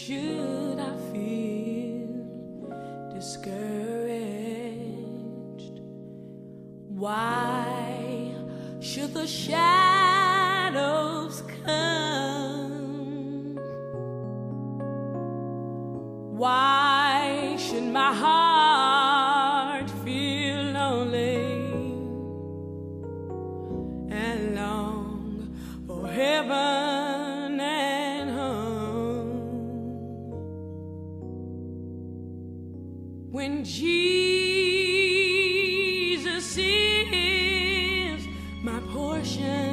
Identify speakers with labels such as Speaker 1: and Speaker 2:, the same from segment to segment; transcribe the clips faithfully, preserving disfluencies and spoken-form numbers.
Speaker 1: should I feel discouraged? Why should the shadows come? Why should my heart feel lonely and long for heaven and home? When Jesus is my portion,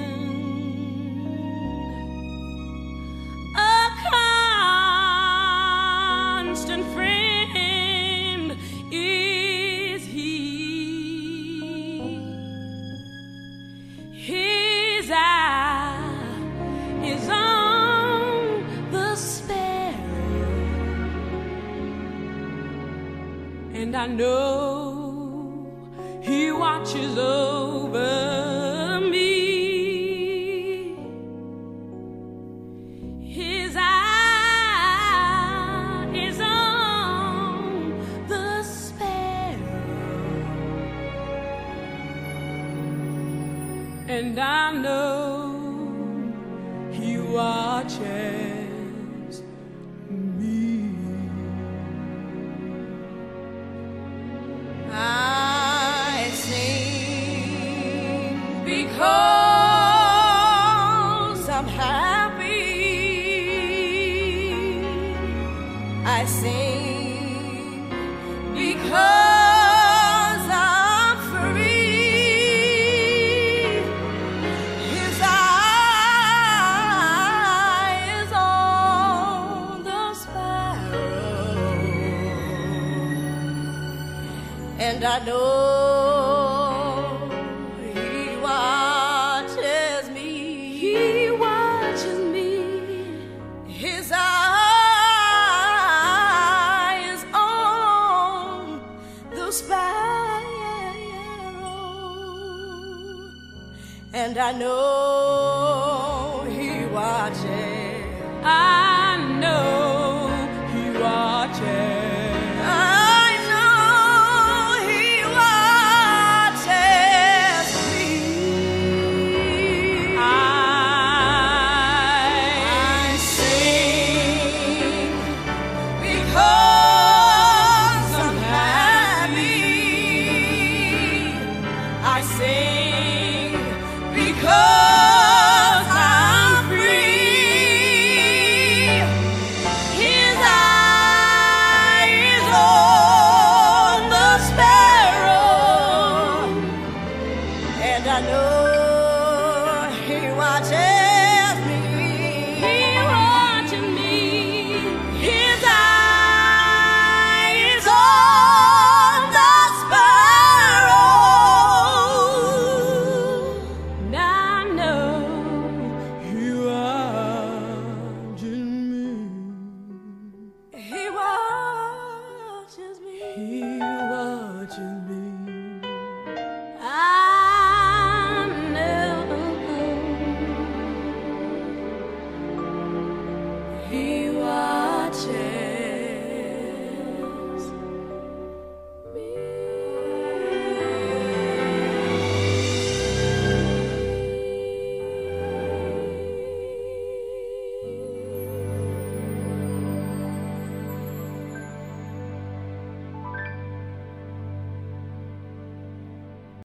Speaker 1: a constant friend is He. His eye is on the sparrow, and I know He watches over me. His eye is on the sparrow, and I know He watches me. I sing because I'm happy. I sing because I'm free. His eye is on the sparrow, and I know He watches me. He watches me. His eye is on the sparrow, and I know He watches. I